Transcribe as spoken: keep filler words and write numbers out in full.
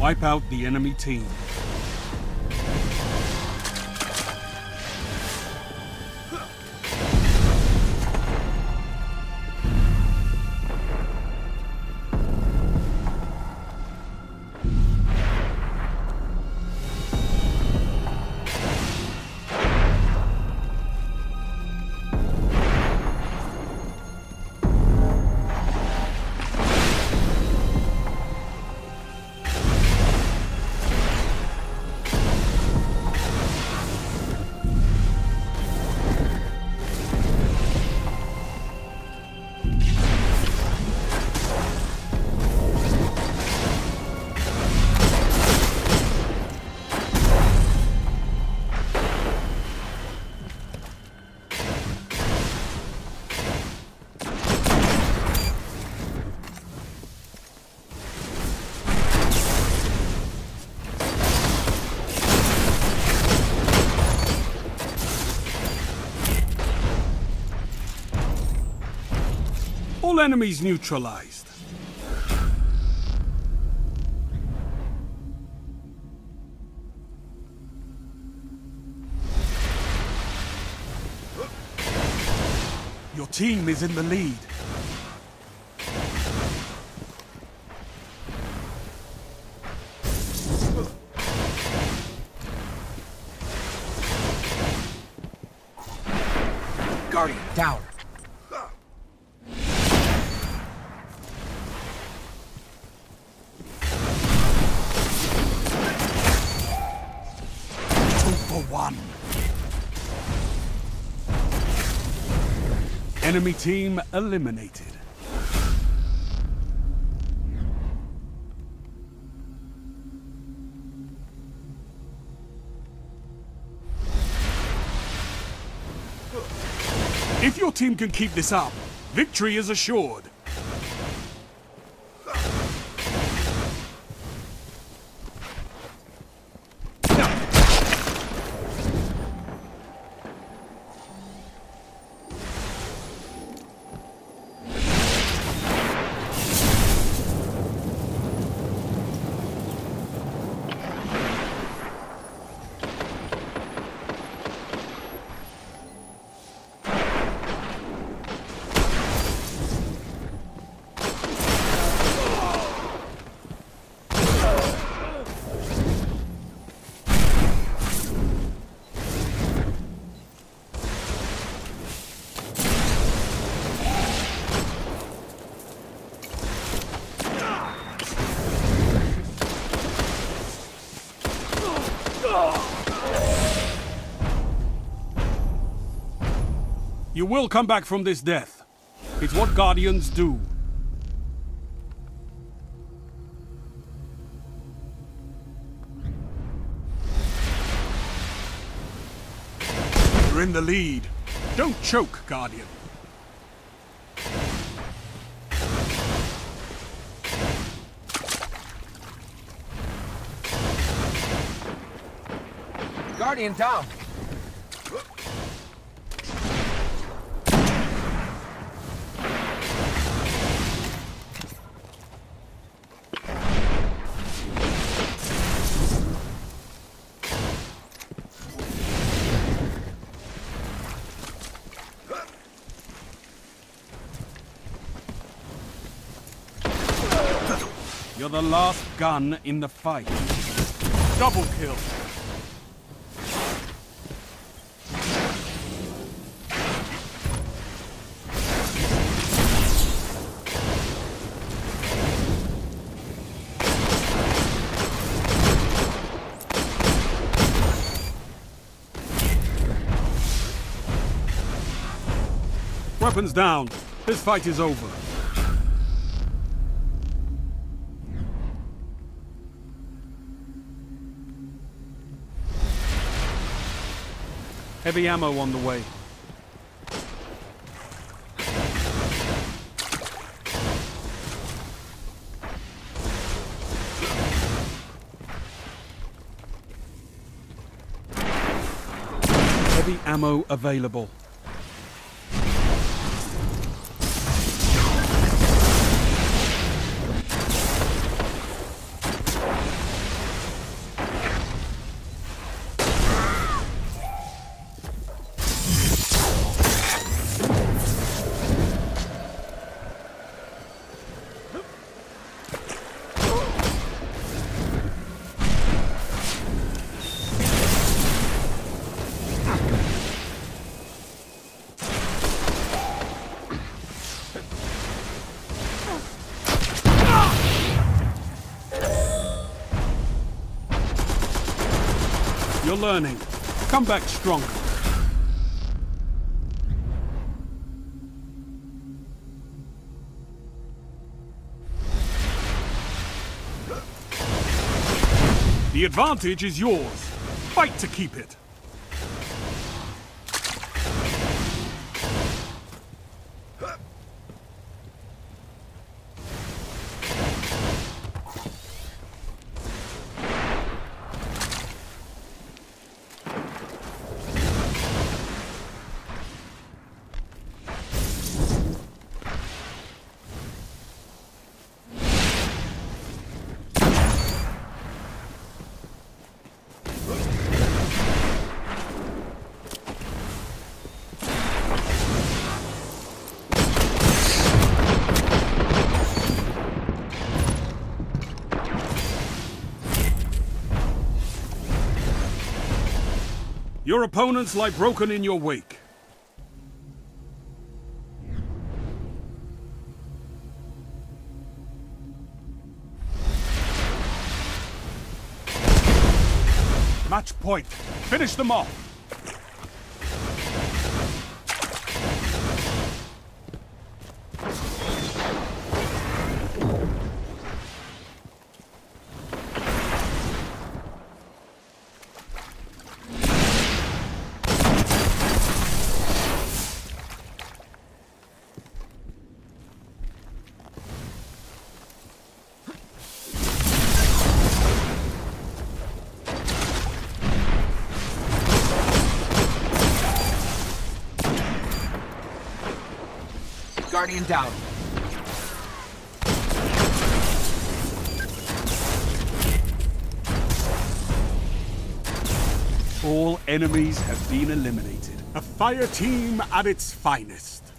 Wipe out the enemy team. All enemies neutralized. Your team is in the lead. Guardian down. One. Enemy team eliminated. If your team can keep this up, victory is assured. You will come back from this death. It's what Guardians do. You're in the lead. Don't choke, Guardian. Guardian down. You're the last gun in the fight. Double kill. Weapons down. This fight is over. Heavy ammo on the way. Heavy ammo available. You're learning. Come back stronger. The advantage is yours. Fight to keep it. Your opponents lie broken in your wake. Match point. Finish them off. Guardian down. All enemies have been eliminated. A fire team at its finest.